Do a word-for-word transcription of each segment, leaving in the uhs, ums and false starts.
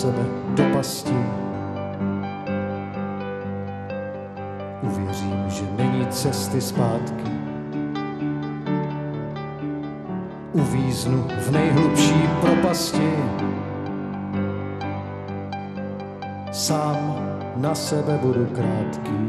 sebe do pasti. Uvěřím, že není cesty zpátky. Uvíznu v nejhlubší propasti. Sám na sebe budu krátký.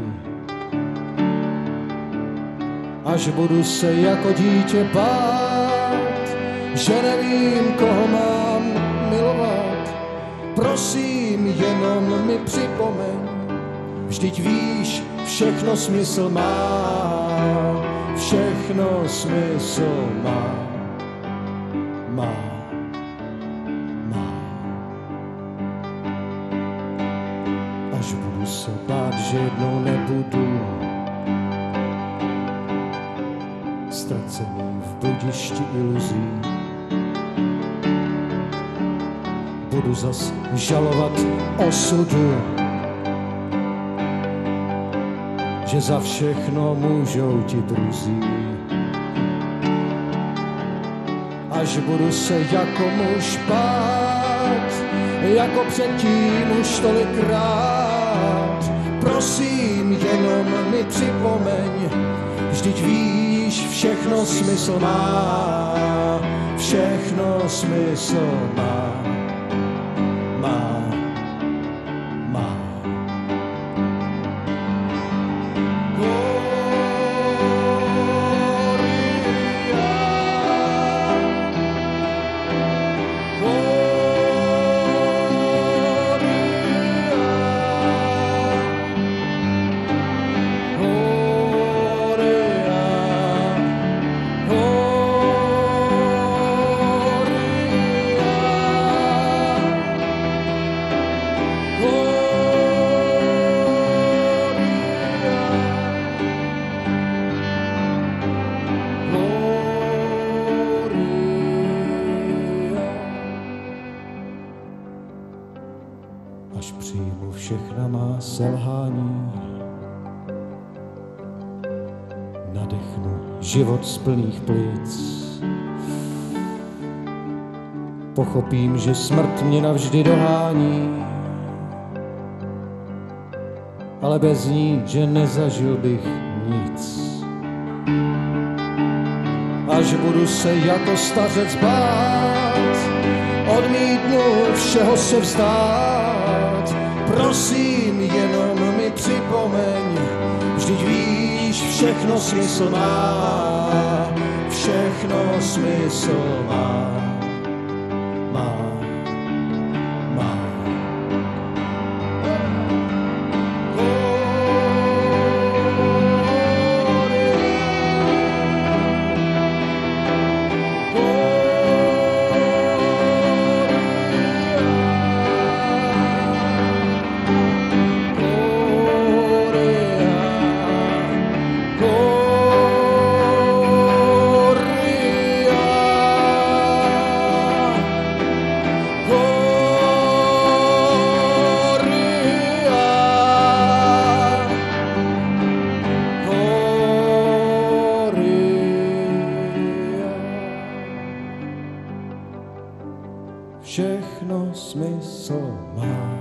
Až budu se jako dítě bát, že nevím, koho mám milovat. Prosím, jenom mi připomeň, vždyť víš, všechno smysl má, všechno smysl má, má, má. Až budu se bát, že jednou nebudu ztracený v bludišti iluzí, budu zas žalovat osudu, že za všechno můžou ti druzí. Až budu se jako muž bát, jako předtím už tolikrát, prosím, jenom mi připomeň, vždyť víš, všechno smysl má, všechno smysl má, má, má. Až přijmu všechna má selhání, nadechnu život z plných plic. Pochopím, že smrt mě navždy dohání, ale bez ní, že nezažil bych nic. Až budu se jako stařec bát, odmítnu všeho se vzdát, prosím, jenom mi připomeň, vždyť víš, všechno smysl má, všechno smysl má, má, má. Všechno smysl má.